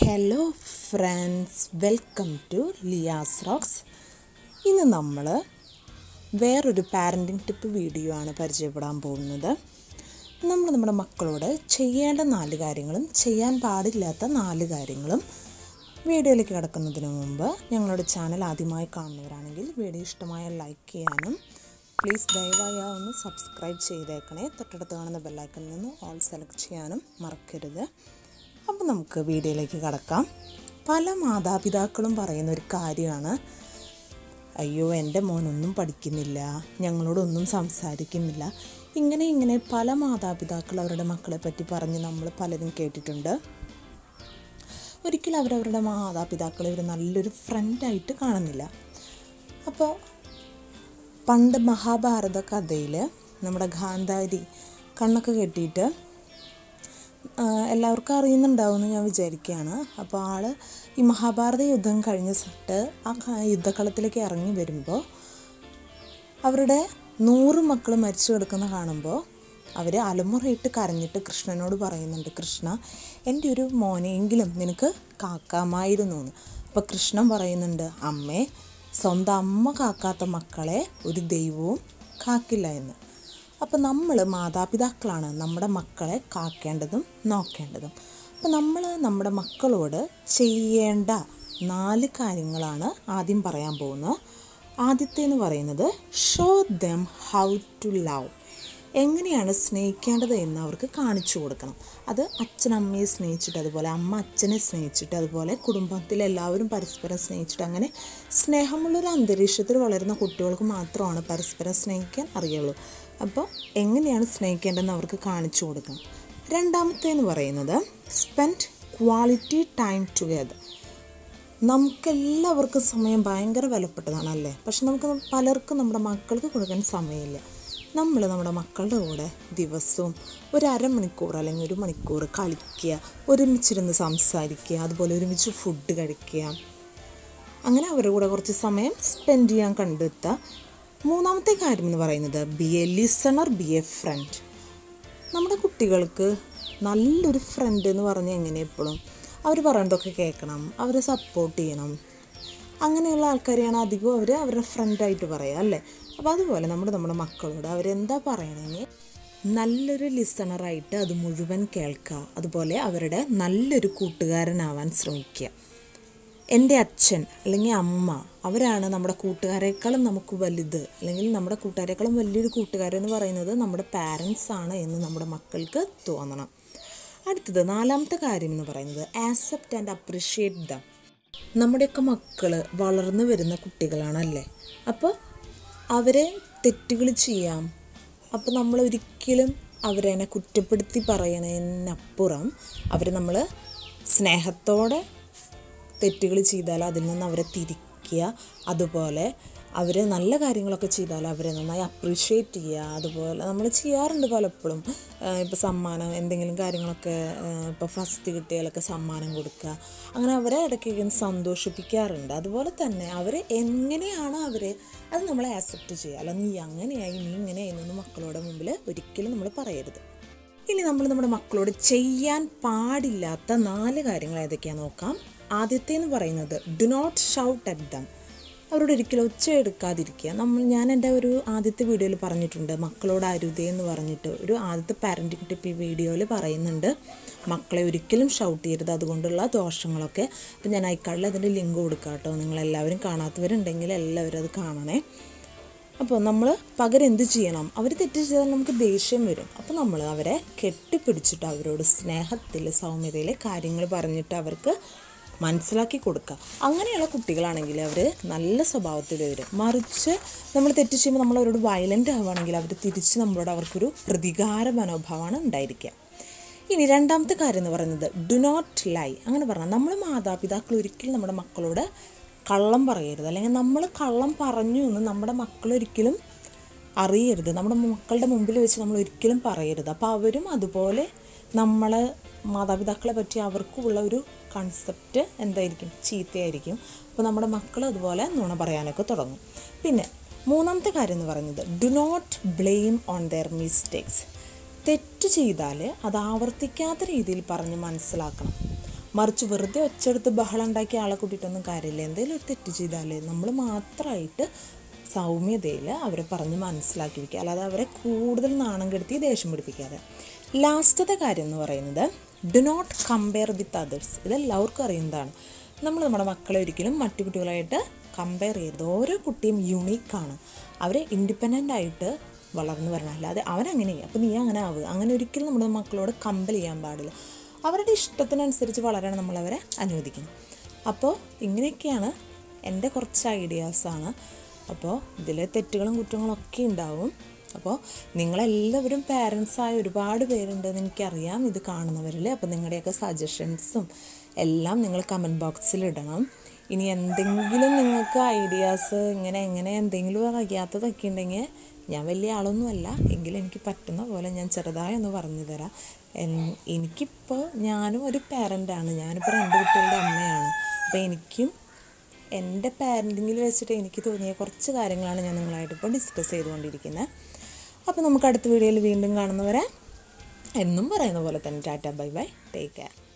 Hello friends, welcome to Liyas rocks. ഇന്ന് നമ്മൾ വേറൊരു പാരൻറ്റിങ് ടിപ്പ് വീഡിയോ ആണ് പരിചയപ്പെടാൻ പോകുന്നത്. നമ്മൾ നമ്മുടെ മക്കളോട് ചെയ്യേണ്ട 4 കാര്യങ്ങളും ചെയ്യാൻ പാടില്ലാത്ത 4 കാര്യങ്ങളും വീഡിയോയിലേക്ക് കിടക്കുന്നതിന് മുമ്പ് ഞങ്ങളുടെ ചാനൽ ആദ്യമായി കാണുന്നവരാണെങ്കിൽ വീഡിയോ ഇഷ്ടമായ ലൈക്ക് ചെയ്യാനും പ്ലീസ് ദയവായി ഒന്ന് സബ്സ്ക്രൈബ് ചെയ്തേക്കണേ. തൊട്ടടുത്ത് കാണുന്ന ബെല്ലൈക്കണിൽ നിന്ന് ഓൾ സെലക്ട് ചെയ്യാനും മറക്കരുത്. അപ്പോൾ നമുക്ക് വീഡിയോയിലേക്ക് കടക്കാം. പല മാതാപിതാക്കളും പറയുന്ന ഒരു കാര്യമാണ്, അയ്യോ എൻ്റെ മോനൊന്നും പഠിക്കുന്നില്ല, ഞങ്ങളോടൊന്നും സംസാരിക്കുന്നില്ല. ഇങ്ങനെ പല മാതാപിതാക്കൾ അവരുടെ മക്കളെ പറ്റി പറഞ്ഞ് നമ്മൾ പലരും കേട്ടിട്ടുണ്ട്. ഒരിക്കലും അവരവരുടെ മാതാപിതാക്കളെ ഒരു നല്ലൊരു ഫ്രണ്ടായിട്ട് കാണുന്നില്ല. അപ്പോൾ പണ്ട് മഹാഭാരത കഥയിൽ നമ്മുടെ ഗാന്ധാരി കണ്ണൊക്കെ കെട്ടിയിട്ട് എല്ലാവർക്കും അറിയുന്നുണ്ടാവുമെന്ന് ഞാൻ വിചാരിക്കുകയാണ്. അപ്പോൾ ഈ മഹാഭാരത യുദ്ധം കഴിഞ്ഞിട്ട് ആ യുദ്ധക്കളത്തിലേക്ക് ഇറങ്ങി വരുമ്പോൾ അവരുടെ 100 മക്കൾ മരിച്ചു കിടക്കുന്ന കാണുമ്പോൾ അവർ അലമുറയിട്ട് കരഞ്ഞിട്ട് കൃഷ്ണനോട് പറയുന്നുണ്ട്, കൃഷ്ണ എൻ്റെ ഒരു മോനെയെങ്കിലും നിനക്ക് കാക്കാമായിരുന്നു എന്ന്. അപ്പോൾ കൃഷ്ണൻ പറയുന്നുണ്ട്, അമ്മേ, സ്വന്തം അമ്മ കാക്കാത്ത മക്കളെ ഒരു ദൈവവും കാക്കില്ല എന്ന്. അപ്പോൾ നമ്മൾ മാതാപിതാക്കളാണ് നമ്മുടെ മക്കളെ കാക്കേണ്ടതും നോക്കേണ്ടതും. അപ്പോൾ നമ്മൾ നമ്മുടെ മക്കളോട് ചെയ്യേണ്ട 4 കാര്യങ്ങളാണ് ആദ്യം പറയാൻ പോകുന്നത്. ആദ്യത്തേന്ന് പറയുന്നത് show them how to love. എങ്ങനെയാണ് സ്നേഹിക്കേണ്ടത് എന്ന് അവർക്ക് കാണിച്ചു കൊടുക്കണം. അത് അച്ഛനമ്മയെ സ്നേഹിച്ചിട്ട്, അതുപോലെ അമ്മ അച്ഛനെ സ്നേഹിച്ചിട്ട്, അതുപോലെ കുടുംബത്തിലെല്ലാവരും പരസ്പരം സ്നേഹിച്ചിട്ട്, അങ്ങനെ സ്നേഹമുള്ളൊരു അന്തരീക്ഷത്തിൽ വളരുന്ന കുട്ടികൾക്ക് മാത്രമാണ് പരസ്പരം സ്നേഹിക്കാൻ അറിയുള്ളൂ. അപ്പോൾ എങ്ങനെയാണ് സ്നേഹിക്കേണ്ടതെന്ന് അവർക്ക് കാണിച്ചു കൊടുക്കണം. രണ്ടാമത്തേന്ന് പറയുന്നത് സ്പെൻഡ് ക്വാളിറ്റി ടൈം ടുഗെദർ. നമുക്കെല്ലാവർക്കും സമയം ഭയങ്കര വിലപ്പെട്ടതാണല്ലേ, പക്ഷെ നമുക്ക് പലർക്കും നമ്മുടെ മക്കൾക്ക് കൊടുക്കാൻ സമയമില്ല. നമ്മൾ നമ്മുടെ മക്കളുടെ കൂടെ ദിവസവും ഒരു അരമണിക്കൂർ അല്ലെങ്കിൽ 1 മണിക്കൂർ കളിക്കുക, ഒരുമിച്ചിരുന്ന് സംസാരിക്കുക, അതുപോലെ ഒരുമിച്ച് ഫുഡ് കഴിക്കുക, അങ്ങനെ അവരുടെ കൂടെ കുറച്ച് സമയം സ്പെൻഡ് ചെയ്യാൻ കണ്ടെത്തുക. മൂന്നാമത്തെ കാര്യം എന്ന് പറയുന്നത് be a listener, be a friend. നമ്മുടെ കുട്ടികൾക്ക് നല്ലൊരു ഫ്രണ്ട് എന്ന് പറഞ്ഞാൽ എങ്ങനെ, എപ്പോഴും അവർ പറയുന്നതൊക്കെ കേൾക്കണം, അവരെ സപ്പോർട്ട് ചെയ്യണം. അങ്ങനെയുള്ള ആൾക്കാരെയാണ് അധികവും അവരുടെ ഫ്രണ്ടായിട്ട് പറയുക അല്ലേ. അപ്പോൾ അതുപോലെ നമ്മുടെ മക്കളോട് അവരെന്താ പറയണമെങ്കിൽ നല്ലൊരു ലിസണറായിട്ട് അത് മുഴുവൻ കേൾക്കുക, അതുപോലെ അവരുടെ നല്ലൊരു കൂട്ടുകാരനാവാൻ ശ്രമിക്കുക. എൻ്റെ അച്ഛൻ അല്ലെങ്കിൽ അമ്മ അവരാണ് നമ്മുടെ കൂട്ടുകാരേക്കാളും നമുക്ക് വലുത്, അല്ലെങ്കിൽ നമ്മുടെ കൂട്ടുകാരേക്കാളും വലിയൊരു കൂട്ടുകാരെന്ന് പറയുന്നത് നമ്മുടെ പാരൻസ് ആണ് എന്ന് നമ്മുടെ മക്കൾക്ക് തോന്നണം. അടുത്തത് 4ാമത്തെ കാര്യം എന്ന് പറയുന്നത് ആക്സെപ്റ്റ് ആൻഡ് അപ്രിഷ്യേറ്റ് ദം. നമ്മുടെയൊക്കെ മക്കൾ വളർന്നു വരുന്ന കുട്ടികളാണല്ലേ. അപ്പോൾ അവരെ തെറ്റുകൾ ചെയ്യാം. അപ്പോൾ നമ്മൾ ഒരിക്കലും അവരെ കുറ്റപ്പെടുത്തി പറയണതിനപ്പുറം അവരെ നമ്മൾ സ്നേഹത്തോടെ തെറ്റുകൾ ചെയ്താൽ അതിൽ നിന്ന് അവരെ തിരിക്കുക, അതുപോലെ അവർ നല്ല കാര്യങ്ങളൊക്കെ ചെയ്താൽ അവരെ നന്നായി അപ്രീഷിയേറ്റ് ചെയ്യുക. അതുപോലെ നമ്മൾ ചെയ്യാറുണ്ട് പലപ്പോഴും. ഇപ്പോൾ സമ്മാനം എന്തെങ്കിലും കാര്യങ്ങളൊക്കെ, ഇപ്പോൾ ഫസ്റ്റ് കിട്ടിയാലൊക്കെ സമ്മാനം കൊടുക്കുക, അങ്ങനെ അവരെ ഇടയ്ക്ക് സന്തോഷിപ്പിക്കാറുണ്ട്. അതുപോലെ തന്നെ അവർ എങ്ങനെയാണോ അത് നമ്മളെ ആക്സെപ്റ്റ് ചെയ്യുക. അല്ല നീ അങ്ങനെയായി, നീ ഇങ്ങനെയായി എന്നൊന്നും മക്കളുടെ മുമ്പിൽ ഒരിക്കലും നമ്മൾ പറയരുത്. ഇനി നമ്മൾ നമ്മുടെ മക്കളോട് ചെയ്യാൻ പാടില്ലാത്ത 4 കാര്യങ്ങൾ ഏതൊക്കെയാണെന്ന് നോക്കാം. ആദ്യത്തേന്ന് പറയുന്നത് do not shout at them. അവരോട് ഒരിക്കലും ഒച്ച എടുക്കാതിരിക്കുക. ഞാൻ എൻ്റെ ഒരു ആദ്യത്തെ വീഡിയോയിൽ പറഞ്ഞിട്ടുണ്ട്, മക്കളോട് അരുതേ എന്ന് പറഞ്ഞിട്ട്. ഒരു ആദ്യത്തെ പാരൻറ്റിങ് ടിപ്പ് ഈ വീഡിയോയിൽ പറയുന്നുണ്ട്, മക്കളെ ഒരിക്കലും ഷൗട്ട് ചെയ്യരുത്, അതുകൊണ്ടുള്ള ദോഷങ്ങളൊക്കെ. അപ്പോൾ ഞാൻ ഐക്കാർഡിൽ അതിൻ്റെ ലിങ്ക് കൊടുക്കാം കേട്ടോ. നിങ്ങളെല്ലാവരും കാണാത്തവരുണ്ടെങ്കിൽ എല്ലാവരും അത് കാണണേ. അപ്പോൾ നമ്മൾ പകരം എന്ത് ചെയ്യണം, അവർ തെറ്റ് ചെയ്താൽ നമുക്ക് ദേഷ്യം വരും. അപ്പോൾ നമ്മൾ അവരെ കെട്ടിപ്പിടിച്ചിട്ട് അവരോട് സ്നേഹത്തിൽ സൗമ്യതയിൽ കാര്യങ്ങൾ പറഞ്ഞിട്ട് അവർക്ക് മനസ്സിലാക്കി കൊടുക്കുക. അങ്ങനെയുള്ള കുട്ടികളാണെങ്കിൽ അവർ നല്ല സ്വഭാവത്തിൽ വരും. മറിച്ച് നമ്മൾ തെറ്റ് ചെയ്യുമ്പോൾ നമ്മൾ അവരോട് വയലൻ്റ് ആവുകയാണെങ്കിൽ അവർ തിരിച്ച് നമ്മളോട് അവർക്കൊരു പ്രതികാര മനോഭാവമാണ് ഉണ്ടായിരിക്കുക. ഇനി 2ാമത്തെ കാര്യം എന്ന് പറയുന്നത് ഡു നോട്ട് ലൈ. അങ്ങനെ പറഞ്ഞാൽ നമ്മൾ മാതാപിതാക്കൾ ഒരിക്കലും നമ്മുടെ മക്കളോട് കള്ളം പറയരുത്, അല്ലെങ്കിൽ നമ്മൾ കള്ളം പറഞ്ഞു എന്ന് നമ്മുടെ മക്കളൊരിക്കലും അറിയരുത്. നമ്മുടെ മക്കളുടെ മുമ്പിൽ വെച്ച് നമ്മൾ ഒരിക്കലും പറയരുത്. അപ്പോൾ അവരും അതുപോലെ നമ്മളെ മാതാപിതാക്കളെ പറ്റി അവർക്കുള്ള ഒരു കൺസെപ്റ്റ് എന്തായിരിക്കും, ചീത്തയായിരിക്കും. അപ്പോൾ നമ്മുടെ മക്കൾ അതുപോലെ നുണ പറയാനൊക്കെ തുടങ്ങും. പിന്നെ 3ാമത്തെ കാര്യം എന്ന് പറയുന്നത് do not blame on their mistakes. തെറ്റ് ചെയ്താൽ അത് ആവർത്തിക്കാത്ത രീതിയിൽ പറഞ്ഞ് മനസ്സിലാക്കണം. മറിച്ച് വെറുതെ ഒച്ചെടുത്ത് ബഹളം ഉണ്ടാക്കി ആളെ കൂട്ടിയിട്ടൊന്നും കാര്യമില്ല. എന്തെങ്കിലും ഒരു തെറ്റ് ചെയ്താൽ നമ്മൾ മാത്രമായിട്ട് സൗമ്യതയിൽ അവരെ പറഞ്ഞ് മനസ്സിലാക്കി വയ്ക്കുക, അല്ലാതെ അവരെ കൂടുതൽ നാണം കെടുത്തി ദേഷ്യം പിടിപ്പിക്കാതെ. ലാസ്റ്റത്തെ കാര്യം എന്ന് പറയുന്നത് do not compare with others. ഇതെല്ലാവർക്കും അറിയുന്നതാണ്. നമ്മൾ നമ്മുടെ മക്കളെ ഒരിക്കലും മറ്റു കുട്ടികളായിട്ട് കമ്പയർ ചെയ്യരുത്. ഓരോ കുട്ടിയും യുണീക്കാണ്. അവരെ ഇൻഡിപെൻഡൻ്റ് ആയിട്ട് വളർന്നു വരണം, അല്ലാതെ അവനങ്ങനെ അപ്പോൾ നീ അങ്ങനെ ആവുക, അങ്ങനെ ഒരിക്കലും നമ്മുടെ മക്കളോട് കമ്പൽ ചെയ്യാൻ പാടില്ല. അവരുടെ ഇഷ്ടത്തിനനുസരിച്ച് വളരാൻ നമ്മളവരെ അനുവദിക്കണം. അപ്പോൾ ഇങ്ങനെയൊക്കെയാണ് എൻ്റെ കുറച്ച് ഐഡിയാസാണ്. അപ്പോൾ ഇതിൽ തെറ്റുകളും കുറ്റങ്ങളും ഒക്കെ ഉണ്ടാവും. അപ്പോൾ നിങ്ങളെല്ലാവരും പാരൻസായ ഒരുപാട് പേരുണ്ടെന്ന് എനിക്കറിയാം ഇത് കാണുന്നവരിൽ. അപ്പോൾ നിങ്ങളുടെയൊക്കെ സജഷൻസും എല്ലാം നിങ്ങൾ കമൻറ്റ് ബോക്സിൽ ഇടണം. ഇനി എന്തെങ്കിലും നിങ്ങൾക്ക് ഐഡിയാസ് എങ്ങനെ എന്തെങ്കിലും അറിയാത്തതൊക്കെ ഉണ്ടെങ്കിൽ, ഞാൻ വലിയ ആളൊന്നുമല്ല എങ്കിലും എനിക്ക് പറ്റുന്ന പോലെ ഞാൻ ചെറുതായി ഒന്ന് പറഞ്ഞു തരാം. എനിക്കിപ്പോൾ ഞാനും ഒരു പാരൻ്റാണ്, ഞാനിപ്പോൾ 2 കുട്ടികളുടെ അമ്മയാണ്. അപ്പോൾ എനിക്കും എൻ്റെ പാരൻറ്റിങ്ങിൽ വെച്ചിട്ട് എനിക്ക് തോന്നിയ കുറച്ച് കാര്യങ്ങളാണ് ഞാൻ നിങ്ങളായിട്ട് ഇപ്പോൾ ഡിസ്കസ് ചെയ്തുകൊണ്ടിരിക്കുന്നത്. അപ്പോൾ നമുക്ക് അടുത്ത വീഡിയോയിൽ വീണ്ടും കാണുന്നവരെ എന്നും പറയുന്ന പോലെ തന്നെ tata bye bye, take care.